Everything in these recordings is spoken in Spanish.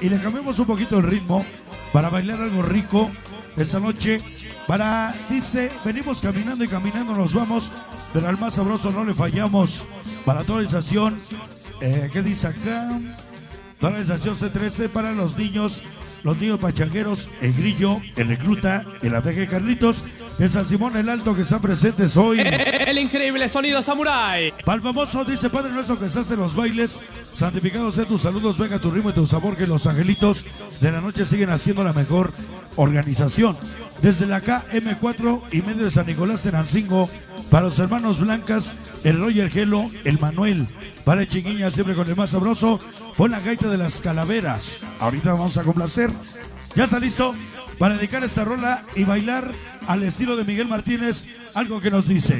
y le cambiamos un poquito el ritmo para bailar algo rico esta noche. Dice, venimos caminando y caminando nos vamos, pero al más sabroso no le fallamos. Para toda la estación, ¿qué dice acá? Toda la estación C13 para los niños pachangueros, el Grillo, el Recluta, el Abeja Carlitos, de San Simón el Alto que están presentes hoy. El increíble sonido Samurai. Para el famoso, dice Padre nuestro que estás en los bailes, santificados sean tus saludos, venga tu ritmo y tu sabor, que los angelitos de la noche siguen haciendo la mejor organización. Desde la KM4 y medio de San Nicolás Tenancingo, para los hermanos Blancas, el Roger Gelo, el Manuel, para el Chiquiña siempre con el más sabroso, pon la gaita de las calaveras. Ahorita vamos a complacer. Ya está listo para dedicar esta rola y bailar al estilo de Miguel Martínez, algo que nos dice.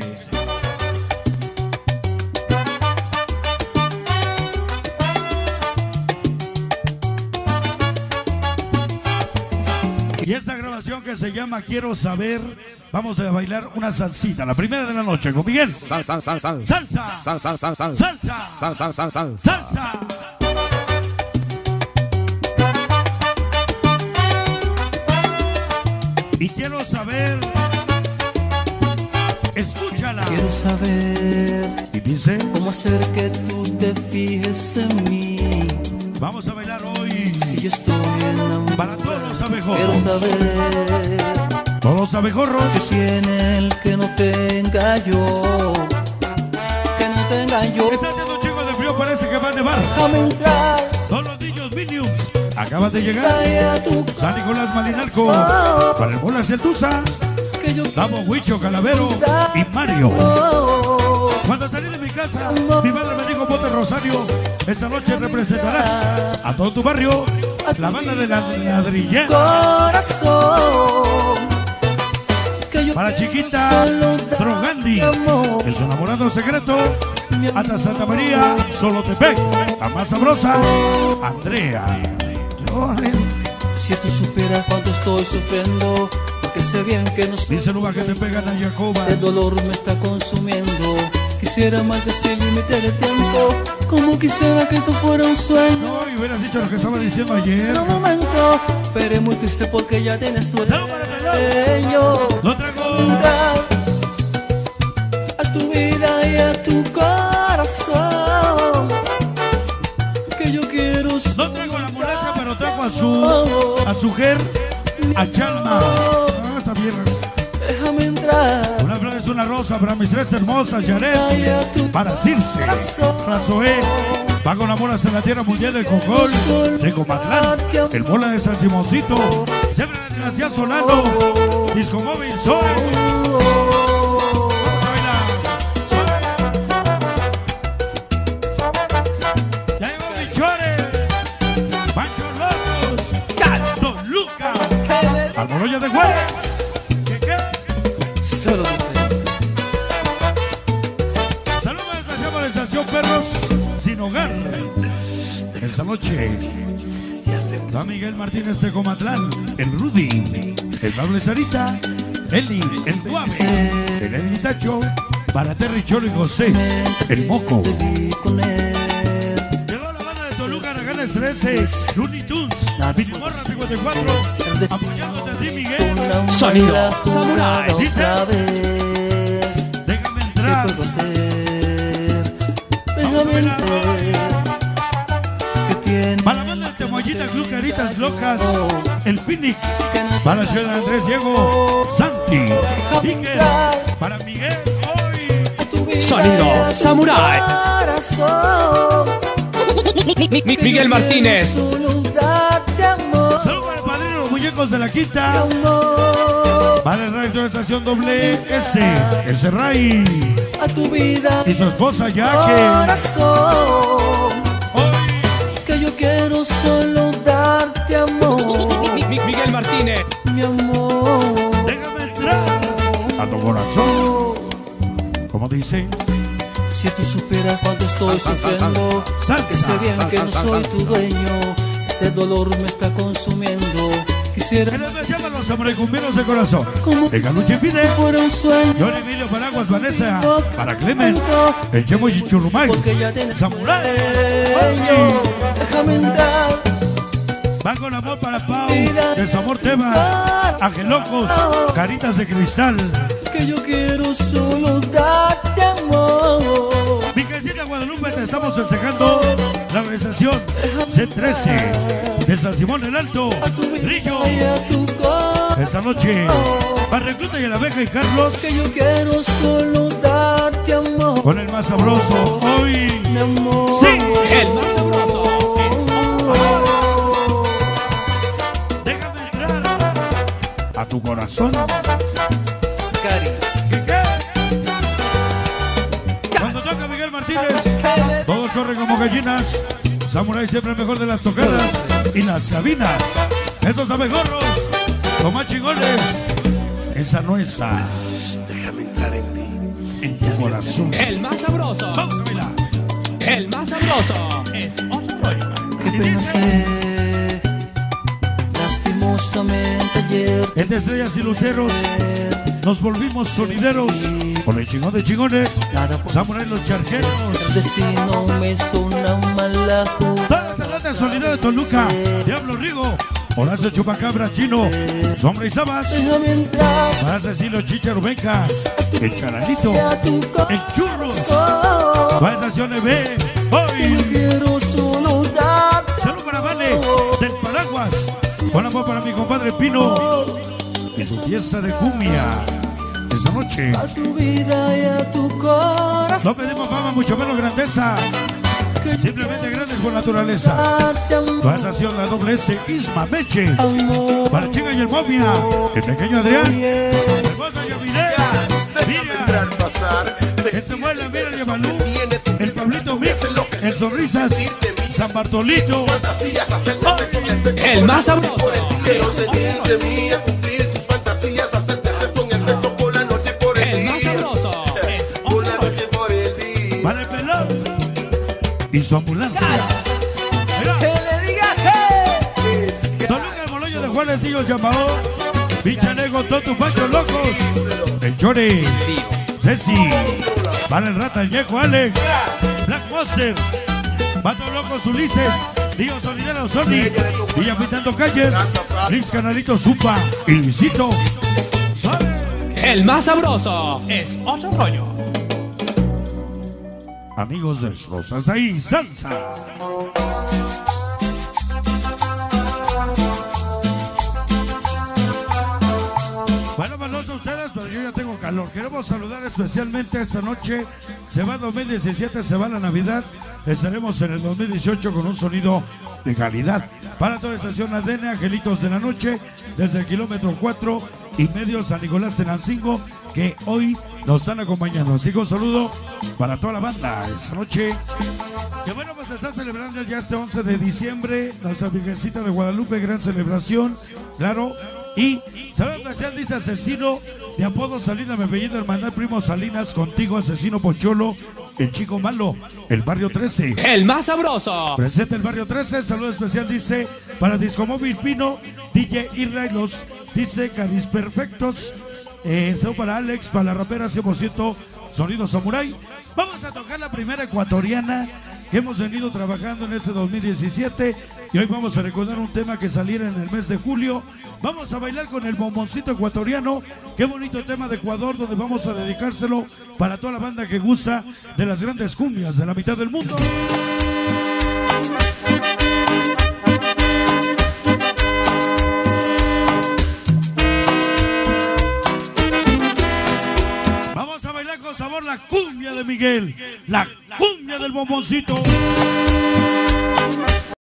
Y esta grabación que se llama Quiero Saber, vamos a bailar una salsita, la primera de la noche con Miguel. Salsa. Salsa. Y quiero saber, escúchala. Quiero saber y dice, cómo hacer que tú te fijes en mí. Vamos a bailar hoy. Si yo estoy enamorado. Para todos los abejorros. Quiero saber todos los abejorros. que tiene el que no tenga yo. Que no tenga yo. Está haciendo un chico de frío, parece que va a nevar. Déjame entrar. Todos los niños Minions acaban de llegar. Vaya a tu San Nicolás Malinalco. Para el Bola Celtuza. que yo Damo, Huicho, Calavero y Mario. Cuando salí de mi casa, mi madre me dijo, ponte rosario. Esta noche representarás a todo tu barrio, la banda de la ladrillera. Corazón, que yo Para quiero Chiquita solo Drogandi, darte amor. en su enamorado secreto. Hasta Santa María, Solotepec, la más sabrosa, Andrea. Si tú supieras cuánto estoy sufriendo, porque sé bien que no soy Dice Luba que te pegan a Jacoba. el dolor me está consumiendo. Quisiera más de ese límite de tiempo, como quisiera que esto fuera un sueño. No, y hubieras dicho lo que estaba diciendo ayer. En un momento, pero es muy triste porque ya tienes tu dueño. Lo traigo. Entrar a tu vida y a tu corazón, que yo quiero. No traigo la mulacha, pero traigo a su mujer, a Chalma. Ah, está bien. Déjame entrar. Una flor es una rosa para mis tres hermosas, Yaret, para Circe, para Zoé, va con amor hasta la tierra mundial del Cojol, de Comatlán, el Bola de San Simoncito, siempre la dinastía Solano, Disco Móvil, Sol. Vamos a bailar. Sol. Ya llegó Michore, Pancho Locos, Don Luca, Almoroya de Juárez. Solo Saludos especial para la estación Perros Sin Hogar. Esta noche, Don Miguel Martínez de Comatlán, el Rudy, el Pablo Sarita, Eli, el Guave, el Editacho, para Terry Cholo y José, el Moco. Llegó la banda de Toluca, Naganes 13, Looney Tunes, Minimorra 54, apoyándote a ti, Miguel. Sonido Samurai. Dice, déjame entrar. ¿Qué puedo hacer? Déjame entrar. ¿Qué tiene? Para la banda del Temoyita Club Caritas Locas, el Phoenix, para Ciudad Andrés Diego, Santi, Iker, para Miguel, hoy. Sonido Samurai. Miguel Martínez. Saludos para el padrino, los muñecos de la quinta. Para el rector de estación doble S, el Serray. A tu vida Y su esposa Jaque. corazón, Hoy. que yo quiero solo darte amor, Miguel Martínez. mi amor. Déjame entrar a tu corazón. Como dice, Si tú supieras cuánto estoy sufriendo, que sé bien que no soy tu dueño, este dolor me está consumiendo. Quisiera que nos deseaban los samurai-cumbieros de corazón. como El Galuche Fide, fuera un sueño. John Emilio Paraguas, Vanessa, para Clement, el Chemo Chichurumay, Porque ya tienes Samurai. dueño. Déjame entrar Va con amor para Pau, Desamor Tema, Angelocos, Caritas de Cristal. Que yo quiero solo darte amor. Mi casita Guadalupe, te estamos festejando la organización C13 de San Simón el Alto, Rillo. Esta noche, para Recluta y la Abeja y Carlos. Que yo quiero solo darte amor. Con el más sabroso, hoy. Mi amor. Sí, El más sabroso. déjame entrar a tu corazón. Cari. Cuando toca Miguel Martínez, todos corren como gallinas. Samurai siempre el mejor de las tocadas y las cabinas. Estos abejorros, los más chingones. Esa no es esa. Déjame entrar en ti. En tu corazón. El más sabroso. Vamos a bailar. El más sabroso es otro rollo. Qué pena sé, lastimosamente ayer. Entre estrellas y luceros nos volvimos sonideros. Con el chingón de chingones, Samurai los charqueros. El destino me hizo una mala jugada. Toda esta grande solidaridad de Toluca, Diablo Rigo, Horacio Chupacabra Chino, Sombra y Sabas, Déjame entrar para Cecilio Chicharo Becas, el Charalito, a tu el Churros, corazón. para Estación B, Que yo hoy. quiero solo darte Salud para Vale, del Paraguas, con amor para mi compadre Pino, y su fiesta de cumbia. Esta noche a tu vida y a tu corazón. no pedimos fama, mucho menos grandeza, Que yo simplemente grandes por naturaleza. darte amor. Para Estación la doble S, Isma Meche, Amor. para Chinga y el Momia, el pequeño Adrián, Yeah. hermosa Yavidea, Déjame entrar, mira, pasar. que se muela, mira el Yamalú, el Pablito Mix, el Sonrisas, San Bartolito, Fantasías, hacerte con el El más sabroso. quiero seguir de mí a cumplir tus fantasías, hacerte sexo en el sexo por la noche por el El más día. sabroso es Por otro la rollo. noche por el día. para el pelón y su ambulancia. Mira, Que le diga hey. Toluca, el Moloyo de Juárez, Dios llamado, Pichanego, Totu, Pancho Locos, el Chore, Ceci, para el Rata, el Ñeco, Alex, Black Monster, Pato Locos, Ulises, Dios Solidero, Sony, Villa Pintando Calles, Luis Canalito, Zupa y Luisito. ¿Sabe? El más sabroso es otro rollo. Amigos de Rosas ahí, salsa. Bueno, pues no sé ustedes, pero yo ya tengo calor. Queremos saludar especialmente esta noche. Se va 2017, se va la Navidad. Estaremos en el 2018 con un sonido de calidad. Para toda la estación ADN, Angelitos de la Noche, desde el kilómetro 4,5 San Nicolás Tenancingo, que hoy nos están acompañando. Así que un saludo para toda la banda esta noche. Que bueno, pues se está celebrando ya este 11 de diciembre, nuestra Virgencita de Guadalupe, gran celebración, claro. Y saludo especial, dice Asesino, de apodo Salinas, me apellido Hermandad Primo Salinas, contigo Asesino Pocholo, el chico malo, el barrio 13. El más sabroso. Presente el barrio 13, saludo especial, dice, para Discomóvil Pino, DJ Irra y los, dice, Cadis Perfectos. Saludo para Alex, para la rapera 100% Sonido Samurai. Vamos a tocar la primera ecuatoriana que hemos venido trabajando en este 2017 y hoy vamos a recordar un tema que saliera en el mes de julio. Vamos a bailar con el bomboncito ecuatoriano. Qué bonito tema de Ecuador, donde vamos a dedicárselo para toda la banda que gusta de las grandes cumbias de la mitad del mundo. Vamos a bailar con sabor la cumbia de Miguel, la cumbia del bomboncito.